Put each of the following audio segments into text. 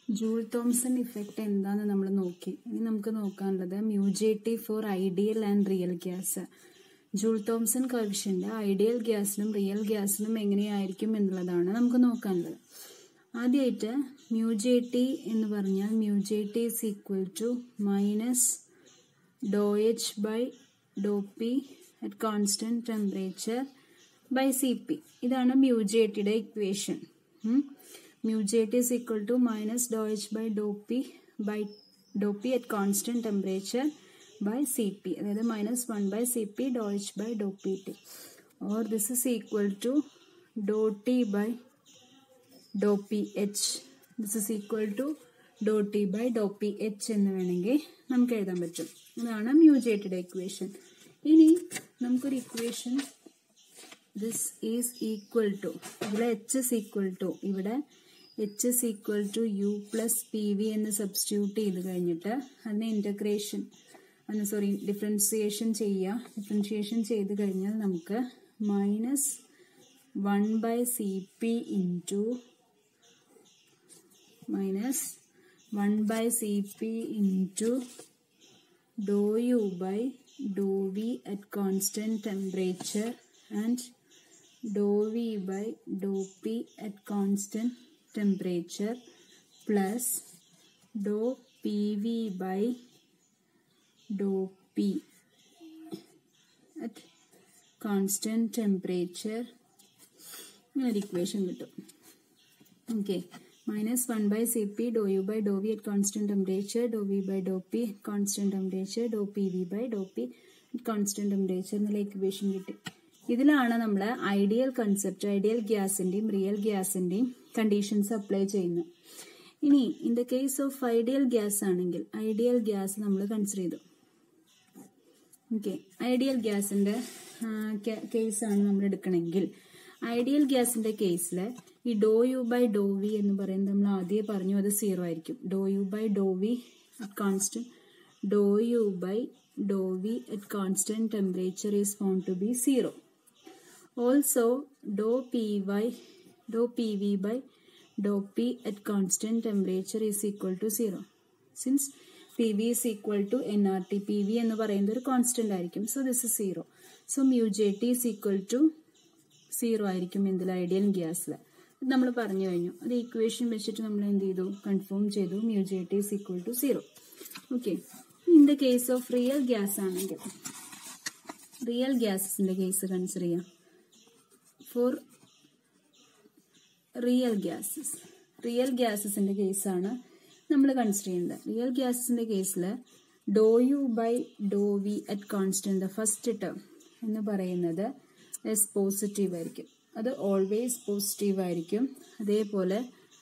Joule-Thomson effect എന്താന്ന് നമ്മൾ നോക്കി. ഇനി നമുക്ക് നോക്കാനുള്ളത് mu J T for ideal and real gas. Joule Thomson coefficient ideal ഗ്യാസിനും റിയൽ ഗ്യാസിനും എങ്ങനെയായിരിക്കും എന്നുള്ളതാണ് നമുക്ക് നോക്കാനുള്ളത്. ആദ്യമായിട്ട് മ്യൂജേറ്റി എന്ന് പറഞ്ഞാൽ mu J T is equal to minus ∂H/∂P at constant temperature by Cp. ഇതാണ് മ്യൂജേറ്റിയുടെ equation. Mu J T is equal to minus ∂H/∂P at constant temperature by Cp. അതായത് minus 1/Cp ∂H/∂Pt. or this is equal to ∂T/∂Ph. this is equal to ∂T/∂Ph എന്ന് വേണമെങ്കിൽ നമുക്ക് എഴുതാൻ പറ്റും. ഇതാണ് മ്യൂജേറ്റിയുടെ ഇക്വേഷൻ. ഇനി നമുക്കൊരു equation this is equal to ഇവിടെ H is equal to ഇവിടെ H is equal to U plus PV എന്ന് സബ്സ്റ്റിറ്റ്യൂട്ട് ചെയ്ത് കഴിഞ്ഞിട്ട് അതിനെ ഇൻ്റഗ്രേഷൻ ഡിഫറൻസിയേഷൻ ചെയ്ത് കഴിഞ്ഞാൽ നമുക്ക് minus 1/Cp into ∂U/∂V at constant temperature and ∂V/∂P at constant temperature plus ∂PV/∂P at constant temperature എന്നൊരു equation കിട്ടും. Okay, minus 1/Cp ∂U/∂V at constant temperature, ∂V/∂P constant temperature, ∂PV/∂P at constant temperature എന്നുള്ള equation കിട്ടി. ഇതിലാണ് നമ്മൾ ideal ഗ്യാസിന്റെയും real ഗ്യാസിന്റെയും conditions apply ചെയ്യുന്നത്. ഇനി in the case of ideal gas ആണെങ്കിൽ ഐഡിയൽ ഗ്യാസ് നമ്മൾ കൺസിഡർ ചെയ്തു. ഓക്കെ, ഐഡിയൽ ഗ്യാസിന്റെ കേസാണ് നമ്മൾ എടുക്കണമെങ്കിൽ ഐഡിയൽ ഗ്യാസിന്റെ കേസിൽ ഈ ∂U/∂V എന്ന് പറയുന്നത് നമ്മൾ ആദ്യം പറഞ്ഞു അത് 0 ആയിരിക്കും. ∂U/∂V at constant temperature is found to be 0. Also ∂PV/∂P at constant temperature is equal to 0. Since PV is equal to nRT, PV എന്ന് പറയുന്നത് ഒരു കോൺസ്റ്റന്റ് ആയിരിക്കും. So this is 0. So മ്യൂജേറ്റി is equal to 0 ആയിരിക്കും എന്തിൽ ideal ഗ്യാസിൽ. നമ്മൾ പറഞ്ഞു കഴിഞ്ഞു. അത് ഇക്വേഷൻ വെച്ചിട്ട് നമ്മൾ എന്ത് ചെയ്തു, കൺഫേം ചെയ്തു mu J T is equal to 0. Okay, in the case of real gas ആണെങ്കിൽ റിയൽ ഗ്യാസസിന്റെ കേസ് കൺസിഡർ ചെയ്യാം. ഫോർ റിയൽ ഗ്യാസസിന്റെ കേസാണ് നമ്മൾ കൺസിഡർ ചെയ്യുന്നത്. റിയൽ ഗ്യാസസിന്റെ കേസിൽ ∂U/∂V at constant the first term എന്ന് പറയുന്നത് പോസിറ്റീവ് ആയിരിക്കും. അത് ഓൾവേസ് പോസിറ്റീവ് ആയിരിക്കും. അതേപോലെ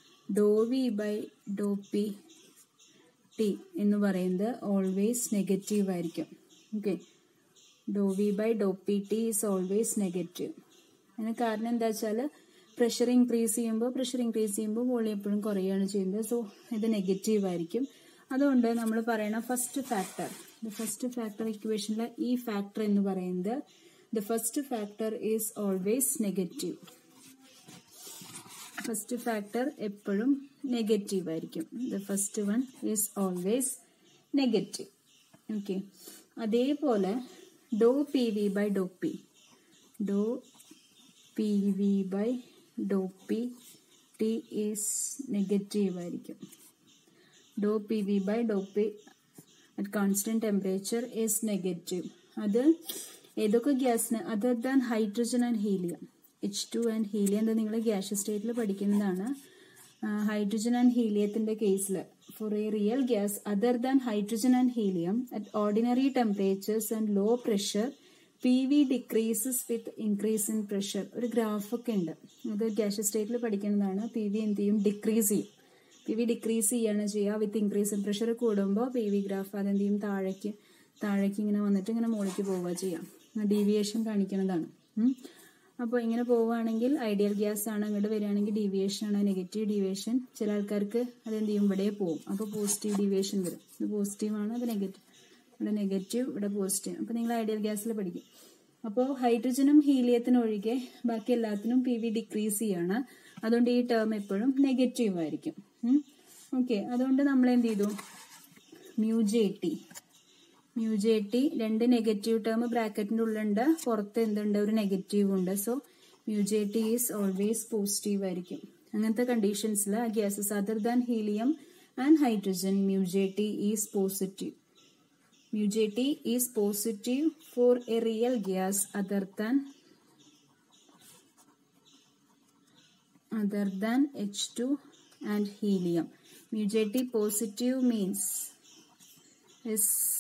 ∂V/∂P എന്ന് പറയുന്നത് ഓൾവേസ് നെഗറ്റീവ് ആയിരിക്കും. Okay, ∂V/∂Pt is always negative. അതിന് കാരണം എന്താ വെച്ചാൽ പ്രഷർ ഇൻക്രീസ് ചെയ്യുമ്പോൾ വോളിയം എപ്പോഴും കുറയുകയാണ് ചെയ്യുന്നത്. സോ ഇത് നെഗറ്റീവ് ആയിരിക്കും. അതുകൊണ്ട് നമ്മൾ പറയണ ഫസ്റ്റ് ഫാക്ടർ ഇക്വേഷനിലെ ഈ ഫാക്ടർ എന്ന് പറയുന്നത് the first factor is always negative. First factor എപ്പോഴും നെഗറ്റീവ് ആയിരിക്കും. the first one is always negative. Okay, അതേപോലെ ∂PV/∂P is നെഗറ്റീവ് ആയിരിക്കും. ∂PV/∂P at constant temperature is negative. അത് ഏതൊക്കെ ഗ്യാസിന് other than hydrogen and helium, H2 and helium എന്താ നിങ്ങൾ gaseous സ്റ്റേറ്റിൽ പഠിക്കുന്നതാണ്. ഹൈഡ്രജൻ ആൻഡ് ഹീലിയത്തിന്റെ കേസിൽ for a real gas other than hydrogen and helium at ordinary temperatures and low pressure PV decreases with increase in pressure. ഒരു ഗ്രാഫൊക്കെ ഉണ്ട്, അത് ഗ്യാഷ്യസ് സ്റ്റേറ്റിൽ പഠിക്കുന്നതാണ്. PV എന്ത് ചെയ്യും, ഡിക്രീസ് ചെയ്യും. PV ഡിക്രീസ് ചെയ്യാണ് ചെയ്യുക വിത്ത് ഇൻക്രീസ് ഇൻ പ്രഷർ കൂടുമ്പോൾ PV ഗ്രാഫ് അതെന്ത് ചെയ്യും, താഴേക്ക് ഇങ്ങനെ വന്നിട്ട് ഇങ്ങനെ മുകളിലേക്ക് പോവുക ചെയ്യാം. ഡീവിയേഷൻ കാണിക്കുന്നതാണ്. അപ്പോൾ ഇങ്ങനെ പോവുകയാണെങ്കിൽ ഐഡിയൽ ഗ്യാസ് ആണ്, അങ്ങോട്ട് വരികയാണെങ്കിൽ ഡീവിയേഷൻ ആണ്, നെഗറ്റീവ് ഡീവിയേഷൻ. ചില ആൾക്കാർക്ക് അതെന്ത് ചെയ്യും, ഇവിടെ പോവും. അപ്പോൾ പോസിറ്റീവ് ഡീവിയേഷൻ വരും. ഇത് പോസിറ്റീവാണ്, അത് നെഗറ്റീവ്. ഇവിടെ നെഗറ്റീവ്, ഇവിടെ പോസിറ്റീവ്. അപ്പോൾ നിങ്ങൾ ഐഡിയൽ ഗ്യാസിൽ പഠിക്കും. അപ്പോൾ ഹൈഡ്രജനും ഹീലിയത്തിനും ഒഴികെ ബാക്കി എല്ലാത്തിനും PV ഡിക്രീസ് ചെയ്യാണ്. അതുകൊണ്ട് ഈ ടേം എപ്പോഴും നെഗറ്റീവ് ആയിരിക്കും. ഓക്കെ. ഓക്കെ, അതുകൊണ്ട് നമ്മൾ എന്ത് ചെയ്തു, mu j t രണ്ട് നെഗറ്റീവ് ടേം ബ്രാക്കറ്റിന്റെ ഉള്ളിലുണ്ട്, പുറത്ത് എന്തുണ്ട്, ഒരു നെഗറ്റീവ് ഉണ്ട്. So mu j t is always positive ആയിരിക്കും. അങ്ങനത്തെ കണ്ടീഷൻസിൽ gases other than helium and hydrogen mu j t is positive. mu j t is positive for a real gas other than H2 and helium. mu j t positive means is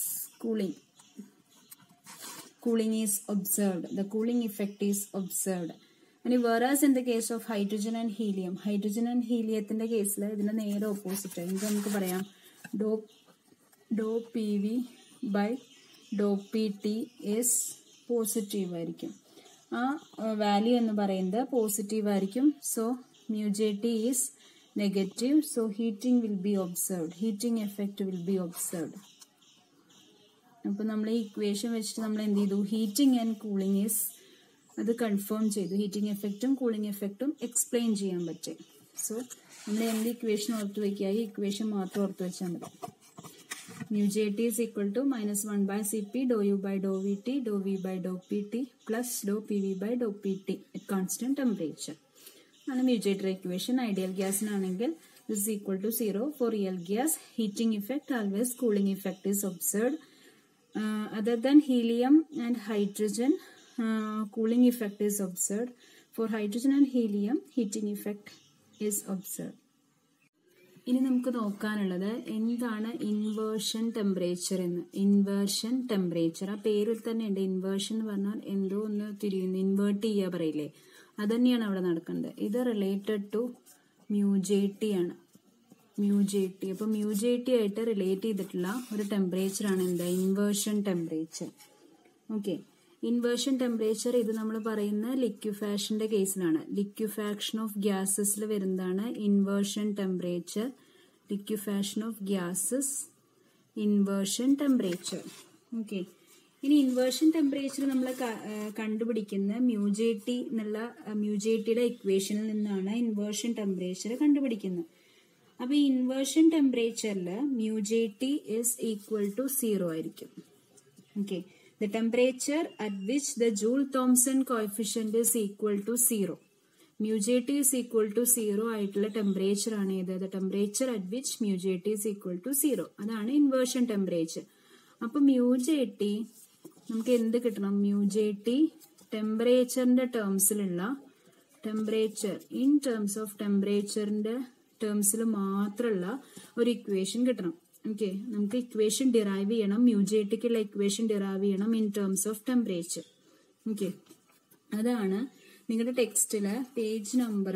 cooling is observed, the cooling effect is observed. And whereas in the case of hydrogen and helium ത്തിന്റെ കേസിൽ ഇതിന്റെ നേരെ opposite ആയി നമുക്ക് പറയാം, do PV by do PT is positive ആയിരിക്കും. ആ value എന്ന് പറയുന്നത് പോസിറ്റീവ് ആയിരിക്കും. So mu j t is negative, so heating effect will be observed. അപ്പോൾ നമ്മൾ ഈ ഇക്വേഷൻ വെച്ചിട്ട് നമ്മൾ എന്ത് ചെയ്തു, ഹീറ്റിംഗ് ആൻഡ് കൂളിംഗ് ഈസ് അത് കൺഫേം ചെയ്തു. ഹീറ്റിംഗ് എഫക്റ്റും കൂളിംഗ് എഫക്റ്റും എക്സ്പ്ലെയിൻ ചെയ്യാൻ പറ്റും. സോ നമ്മൾ എന്ത് ഇക്വേഷൻ ഓർത്ത് വയ്ക്കുക, ഈ ഇക്വേഷൻ മാത്രം ഓർത്ത് വെച്ചാൽ മതി. mu j t is equal to -1 by Cp dou u by dou Vt dou v by dou Pt plus dou Pv by dou Pt at constant temperature. ആണ് mu j t ഇക്വേഷൻ. ഐഡിയൽ ഗ്യാസിനാണെങ്കിൽ this is equal to 0. For real gas, heating effect always cooling effect is observed. Other than helium and hydrogen, cooling effect is observed. For hydrogen and helium, heating effect is observed. ഇനി നമുക്ക് നോക്കാനുള്ളത് എന്താണ് inversion temperature എന്ന്. Inversion temperature ആ പേരിൽ തന്നെ ഉണ്ട്. Inversion എന്ന് പറഞ്ഞാൽ എന്തോ ഒന്ന് തിരിയുന്നു, ഇൻവേർട്ട് ചെയ്യുക പറയില്ലേ, അത് തന്നെയാണ് അവിടെ നടക്കുന്നത്. ഇത് related to mu j t ആണ്. mu j t അപ്പോൾ mu j t ആയിട്ട് റിലേറ്റ് ചെയ്തിട്ടുള്ള ഒരു ടെമ്പറേച്ചർ ആണ് എന്താ, inversion temperature. Okay, inversion temperature ഇത് നമ്മൾ പറയുന്ന ലിക്വിഫാക്ഷന്റെ കേസിലാണ്. ലിക്വിഫാക്ഷൻ ഓഫ് ഗ്യാസസിൽ വരുന്നതാണ് inversion temperature. Liquefaction of gases, inversion temperature. Okay, ഇനി ഇൻവേർഷൻ ടെമ്പറേച്ചർ നമ്മൾ കണ്ടുപിടിക്കുന്ന mu j t എന്നുള്ള mu j tയുടെ ഇക്വേഷനിൽ നിന്നാണ് ഇൻവേർഷൻ ടെമ്പറേച്ചർ കണ്ടുപിടിക്കുന്നത്. അപ്പൊ ഈ ഇൻവേർഷൻ ടെമ്പറേച്ചറിൽ mu j t is equal to 0 ആയിരിക്കും. Okay, the temperature at which the Joule-Thomson coefficient is equal to 0. mu j t is equal to 0 ആയിട്ടുള്ള temperature ആണ് ഇത്. the temperature at which mu j t is equal to 0 അതാണ് inversion temperature. അപ്പൊ mu j t നമുക്ക് എന്ത് കിട്ടണം, mu j t ടെമ്പറേച്ചറിന്റെ ടേംസിലുള്ള ടെമ്പറേച്ചർ ഇൻ ടേംസ് ഓഫ് ടെമ്പറേച്ചറിന്റെ ടേംസിൽ മാത്രമുള്ള ഒരു ഇക്വേഷൻ കിട്ടണം. ഓക്കെ, നമുക്ക് ഇക്വേഷൻ ഡിറൈവ് ചെയ്യണം, mu j t ക്കുള്ള ഇക്വേഷൻ ഡിറൈവ് ചെയ്യണം in terms of temperature. Okay, അതാണ് നിങ്ങളുടെ ടെക്സ്റ്റില് പേജ് നമ്പർ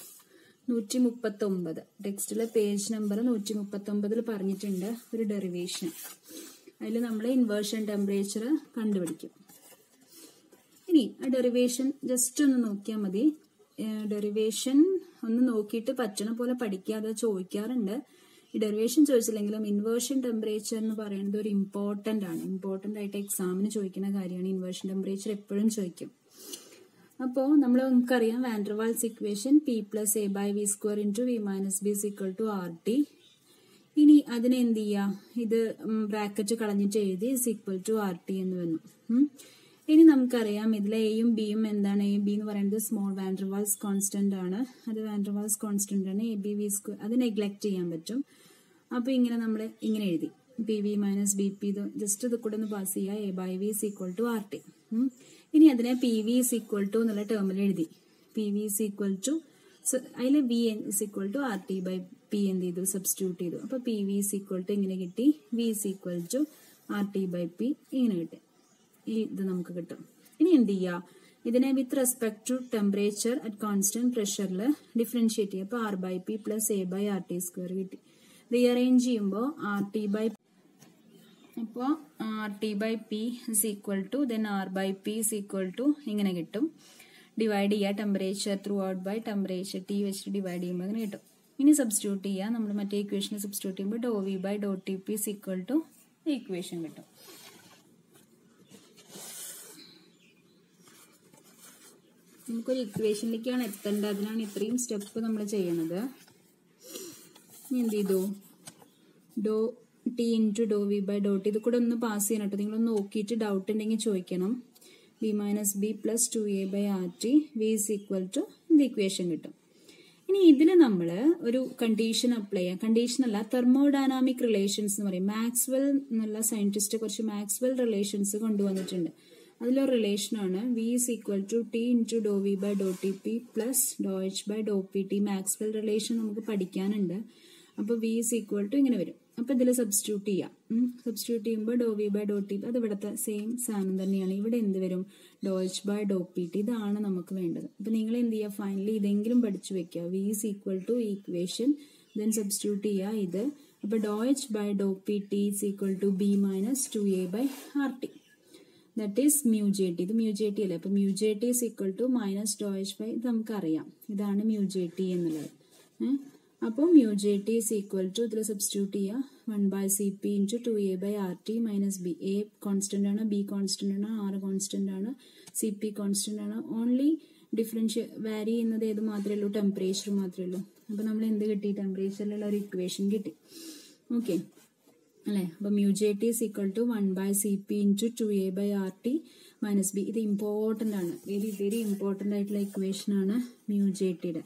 139. ടെക്സ്റ്റിലെ പേജ് നമ്പർ 139 പറഞ്ഞിട്ടുണ്ട് ഒരു ഡെറിവേഷൻ. അതിൽ നമ്മൾ ഇൻവേർഷൻ ടെമ്പറേച്ചർ കണ്ടുപിടിക്കും. ഇനി ആ ഡെറിവേഷൻ ജസ്റ്റ് ഒന്ന് നോക്കിയാൽ മതി. ഡെറിവേഷൻ ഒന്ന് നോക്കിയിട്ട് പറ്റണ പോലെ പഠിക്കാതെ ചോദിക്കാറുണ്ട്. ഈ ഡെറിവേഷൻ ചോദിച്ചില്ലെങ്കിലും ഇൻവേർഷൻ ടെമ്പറേച്ചർ എന്ന് പറയുന്നത് ഒരു ഇമ്പോർട്ടന്റ് ആണ്. ഇമ്പോർട്ടന്റ് ആയിട്ട് എക്സാമിന് ചോദിക്കുന്ന കാര്യമാണ്. ഇൻവേർഷൻ ടെമ്പറേച്ചർ എപ്പോഴും ചോദിക്കും. അപ്പോൾ നമുക്കറിയാം van der Waals equation P + A / V² × V - B = RT. ഇനി അതിനെ എന്ത് ചെയ്യാ, ഇത് ബ്രാക്കറ്റ് കളഞ്ഞിട്ട് എഴുതി = RT എന്ന് വന്നു. ഇനി നമുക്കറിയാം ഇതിലെ എയും ബിയും എന്താണ്. എ ബി എന്ന് പറയുന്നത് സ്മോൾ വാൻഡർവാൾസ് കോൺസ്റ്റന്റ് ആണ്. അത് വാൻഡർവാൾസ് കോൺസ്റ്റന്റ് ആണ്. AB/V², അത് നെഗ്ലക്ട് ചെയ്യാൻ പറ്റും. അപ്പൊ ഇങ്ങനെ നമ്മൾ ഇങ്ങനെ എഴുതി PV - BP. ജസ്റ്റ് ഇത് കൂടെ ഒന്ന് പാസ് ചെയ്യുക. A/V = RT. ഇനി അതിനെ PV = എന്നുള്ള ടേമിൽ എഴുതി. PV = അതിൽ V = RT/P എന്ത് ചെയ്തു, സബ്സ്റ്റിറ്റ്യൂട്ട് ചെയ്തു. അപ്പൊ PV = ഇങ്ങനെ കിട്ടി, V = RT/P ഇങ്ങനെ കിട്ടി. ഇത് നമുക്ക് കിട്ടും. ഇനി എന്ത് ചെയ്യാ, ഇതിനെ with respect to temperature at constant പ്രഷറിൽ ഡിഫറൻഷിയേറ്റ് ചെയ്യുക. അപ്പൊ R/P + A/RT² കിട്ടി. റീഅറേഞ്ച് ചെയ്യുമ്പോൾ RT/P R/P ഇങ്ങനെ കിട്ടും. ഡിവൈഡ് ചെയ്യുക temperature throughout by temperature T വെച്ചിട്ട് ഡിവൈഡ് ചെയ്യുമ്പോൾ അങ്ങനെ കിട്ടും. ഇനി സബ്സ്റ്റിറ്റ്യൂട്ട് ചെയ്യുക. നമ്മൾ മറ്റേ ഇക്വേഷനെ സബ്സ്റ്റിറ്റ്യൂട്ട് ചെയ്യുമ്പോൾ dou V/dou Tp = ഈ ഇക്വേഷൻ കിട്ടും. നമുക്കൊരു ഇക്വേഷനിലേക്കാണ് എത്തേണ്ടത്. അതിനാണ് ഇത്രയും സ്റ്റെപ്പ് നമ്മൾ ചെയ്യണത്. എന്ത് ചെയ്തു do T into do V by do T ഇത് കൂടെ ഒന്ന് പാസ് ചെയ്യണം കേട്ടോ. നിങ്ങളൊന്ന് നോക്കിയിട്ട് ഡൗട്ട് ഉണ്ടെങ്കിൽ ചോദിക്കണം. B minus B plus 2a by R T V is equal to ഇത് ഇക്വേഷൻ കിട്ടും. ഇനി ഇതിൽ നമ്മൾ ഒരു കണ്ടീഷൻ അപ്ലൈ ചെയ്യാം. കണ്ടീഷൻ അല്ല, തെർമോഡൈനാമിക് റിലേഷൻസ് എന്ന് പറയും. മാക്സ്വെൽ എന്നുള്ള സയന്റിസ്റ്റ് കുറച്ച് മാക്സ്വെൽ റിലേഷൻസ് കൊണ്ടുവന്നിട്ടുണ്ട്. അതിലൊരു റിലേഷനാണ് V is equal to T into do V by do T P plus do H by do P T. Maxwell relation നമുക്ക് പഠിക്കാനുണ്ട്. അപ്പോൾ വി ഇസ് ഈക്വൽ ടു ഇങ്ങനെ വരും. അപ്പൊ ഇതിൽ സബ്സ്റ്റിറ്റ്യൂട്ട് ചെയ്യാം. സബ്സ്റ്റിറ്റ്യൂട്ട് ചെയ്യുമ്പോൾ do V by do T അത് ഇവിടുത്തെ സെയിം സാധനം തന്നെയാണ്. ഇവിടെ എന്ത് വരും? Do H by do P T. ഇതാണ് നമുക്ക് വേണ്ടത്. അപ്പൊ നിങ്ങൾ എന്ത് ചെയ്യുക? ഫൈനലി ഇതെങ്കിലും പഠിച്ചു വെക്കുക. V is equal to equation then substitute ചെയ്യുക ഇത്. അപ്പൊ do H by do P T is equal to B minus 2a by R T. That is mu J T. ഇത് മ്യൂ ജെ ടി അല്ലേ? അപ്പൊ mu J T is equal to minus do H by, ഇത് നമുക്കറിയാം. ഇതാണ് mu J T എന്നുള്ളത്. അപ്പോൾ mu J T is equal to ഇതിൽ substitute ചെയ്യുക 1 by C P into 2a by R T minus B. A constant ആണ്, B constant ആണ്, R constant ആണ്, സി പി കോൺസ്റ്റന്റ് ആണ്. ഓൺലി വാരി ചെയ്യുന്നത് ഏത് മാത്രമേ ഉള്ളൂ? ടെമ്പറേച്ചർ മാത്രമേ ഉള്ളൂ. അപ്പൊ നമ്മൾ എന്ത് കിട്ടി? ടെമ്പറേച്ചറിലുള്ള ഒരു ഇക്വേഷൻ കിട്ടി. ഓക്കെ അല്ലെ? അപ്പൊ mu J T is equal to 1 by C P into 2a by R T minus B. ഇത് ഇമ്പോർട്ടന്റ് ആണ്, വെരി വെരി ഇമ്പോർട്ടന്റ് ആയിട്ടുള്ള ഇക്വേഷൻ ആണ് മ്യൂ ജെ ടിയുടെ.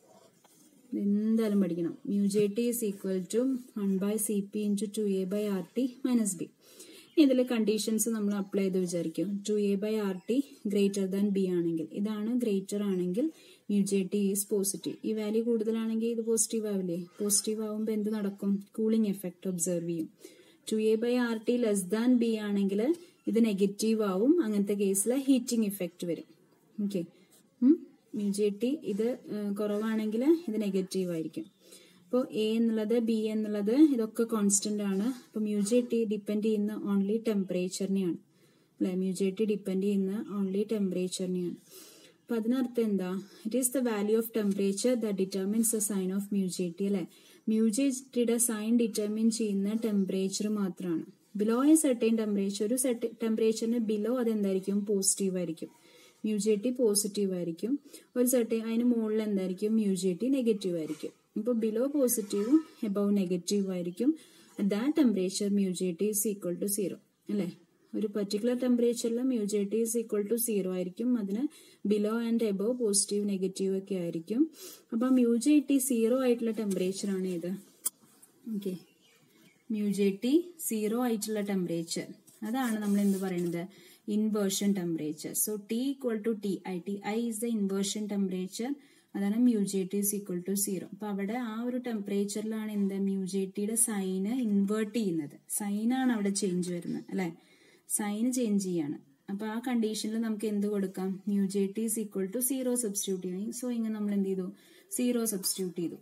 എന്തായാലും പഠിക്കണം. Mu J T is equal to 1 by C P into 2a by R T minus B. ഇതിലെ conditions നമ്മൾ apply ചെയ്ത് വിചാരിക്കും. 2a by R T greater than B ആണെങ്കിൽ, ഇതാണ് ഗ്രേറ്റർ ആണെങ്കിൽ mu J T is positive. ഈ value കൂടുതലാണെങ്കിൽ ഇത് പോസിറ്റീവ് ആവില്ലേ? പോസിറ്റീവ് ആവുമ്പോൾ എന്ത് നടക്കും? കൂളിംഗ് എഫക്ട് ഒബ്സർവ് ചെയ്യും. 2a by R T less than B ആണെങ്കിൽ ഇത് നെഗറ്റീവ് ആവും. അങ്ങനത്തെ കേസിൽ ഹീറ്റിംഗ് ഇഫക്റ്റ് വരും. ഓക്കെ, മ്യൂ ജെ ടി ഇത് കുറവാണെങ്കിൽ ഇത് നെഗറ്റീവ് ആയിരിക്കും. അപ്പോൾ എ എന്നുള്ളത് ബി എന്നുള്ളത് ഇതൊക്കെ കോൺസ്റ്റന്റ് ആണ്. അപ്പോൾ മ്യൂ ജെ ടി ഡിപ്പെൻഡ് ചെയ്യുന്ന ഓൺലി ടെമ്പറേച്ചറിനെയാണ് അല്ലെ? മ്യൂ ജെ ടി ഡിപ്പെൻഡ് ചെയ്യുന്ന ഓൺലി ടെമ്പറേച്ചറിനെയാണ്. അപ്പൊ അതിനർത്ഥം എന്താ? It is the value of temperature that determines the sign of mu J T അല്ലെ? മ്യൂ ജെ ടിയുടെ സൈൻ ഡിറ്റർമിൻ ചെയ്യുന്ന ടെമ്പറേച്ചർ മാത്രമാണ്. ബിലോ എ സർട്ടൈൻ ടെമ്പറേച്ചർ, ഒരു ടെമ്പറേച്ചറിന് ബിലോ അതെന്തായിരിക്കും? പോസിറ്റീവ് ആയിരിക്കും. മ്യൂ ജെ ടി പോസിറ്റീവ് ആയിരിക്കും. ഒരു സർട്ടൈൻ അതിന് മുകളിൽ എന്തായിരിക്കും? മ്യൂ ജെ ടി നെഗറ്റീവ് ആയിരിക്കും. ഇപ്പോൾ ബിലോ പോസിറ്റീവും എബവ് നെഗറ്റീവ് ആയിരിക്കും. At that temperature mu J T is equal to 0 അല്ലെ? ഒരു പെർട്ടിക്കുലർ ടെമ്പറേച്ചറിൽ mu J T is equal to 0 ആയിരിക്കും. അതിന് below and above positive negative ഒക്കെ ആയിരിക്കും. അപ്പൊ മ്യൂ ജെ ടി 0 ആയിട്ടുള്ള ടെമ്പറേച്ചർ ആണ് ഇത്. ഓക്കെ, മ്യൂ ജെ ടി 0 ആയിട്ടുള്ള ടെമ്പറേച്ചർ, അതാണ് നമ്മൾ എന്ത് പറയുന്നത്? Inversion temperature. So T equal to T I. T I is the inversion temperature. അതാണ് mu J T is equal to 0. അപ്പൊ അവിടെ ആ ഒരു ടെമ്പറേച്ചറിലാണ് എന്ത്? മ്യൂ ജെ ടിയുടെ സൈന് ഇൻവേർട്ട് ചെയ്യുന്നത്. സൈനാണ് അവിടെ ചേഞ്ച് വരുന്നത് അല്ലെ? സൈന് ചേഞ്ച് ചെയ്യാണ്. അപ്പൊ ആ കണ്ടീഷനിൽ നമുക്ക് എന്ത് കൊടുക്കാം? Mu J T is equal to 0 substitute ചെയ്യണം. സോ ഇങ്ങനെ നമ്മൾ എന്ത് ചെയ്തു? 0 സബ്സ്റ്റിറ്റ്യൂട്ട് ചെയ്തു.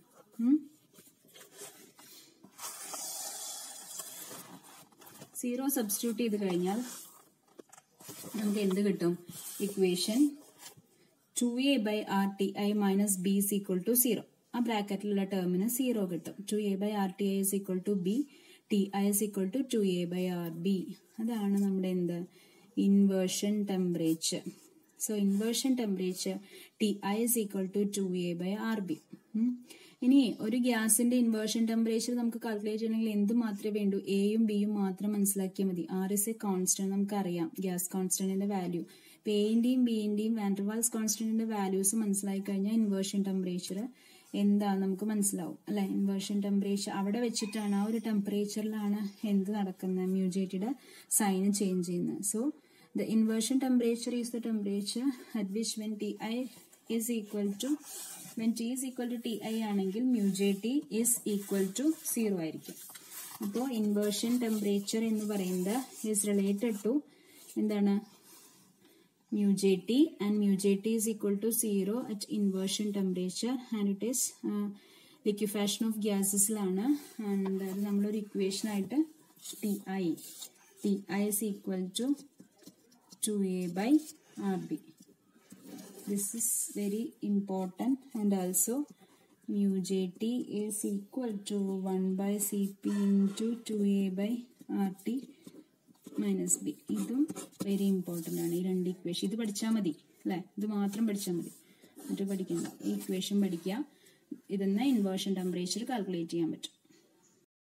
0 സബ്സ്റ്റിറ്റ്യൂട്ട് ചെയ്ത് കഴിഞ്ഞാൽ നമുക്ക് എന്ത് കിട്ടും? Equation 2a by R T I minus B is equal to 0. ആ ബ്രാക്കറ്റിലുള്ള ടേമിന് 0 കിട്ടും. 2a by R T I is equal to B, T I is equal to 2a by R B. അതാണ് നമ്മുടെ എന്ത്? Inversion temperature. So inversion temperature T I is equal to 2a by R B. ഇനി ഒരു ഗ്യാസിന്റെ inversion temperature നമുക്ക് calculate ചെയ്യണമെങ്കിൽ എന്ത് മാത്രമേ വേണ്ടൂ? എയും ബിയും മാത്രം മനസ്സിലാക്കിയാൽ മതി. ആർ ഇസ് എ കോൺസ്റ്റന്റ്, നമുക്കറിയാം ഗ്യാസ് കോൺസ്റ്റന്റിന്റെ വാല്യൂ. ഇപ്പൊ എന്റെയും ബിന്റെയും വാൻഡർവാൾസ് കോൺസ്റ്റന്റിന്റെ വാല്യൂസ് മനസ്സിലാക്കി കഴിഞ്ഞാൽ ഇൻവേർഷൻ ടെമ്പറേച്ചർ എന്താ നമുക്ക് മനസ്സിലാവും അല്ലെ? ഇൻവേർഷൻ ടെമ്പറേച്ചർ അവിടെ വെച്ചിട്ടാണ്, ആ ഒരു ടെമ്പറേച്ചറിലാണ് എന്ത് നടക്കുന്നത്? മ്യൂ ജെ ടിയുടെ സൈന് ചേഞ്ച് ചെയ്യുന്നത്. So the inversion temperature is the temperature at which when T I is equal to when t is equal to ti ആണെങ്കിൽ mu J T is equal to 0 ആയിരിക്കും. അപ്പോൾ ഇൻവേർഷൻ ടെമ്പറേച്ചർ എന്ന് പറയുന്നത് is related to എന്താണ്? Mu J T, and mu J T is equal to 0 at inversion temperature and it is liquefaction of gasesലാണ്. And അത് നമ്മളൊരു equation ആയിട്ട് ti is equal to 2a by rb. This is very important. And also mu Jt is equal to 1 by Cp into 2a by Rt minus b. ഇതും very important ആണ്. ഈ രണ്ട് equation ഇത് പഠിച്ചാൽ മതി അല്ലേ? ഇത് മാത്രം പഠിച്ചാൽ മതി, എന്നിട്ട് പഠിക്കണ്ട. ഈ ഇക്വേഷൻ പഠിക്കുക. ഇതിന്ന് ഇൻവേർഷൻ ടെമ്പറേച്ചർ കാൽക്കുലേറ്റ് ചെയ്യാൻ പറ്റും.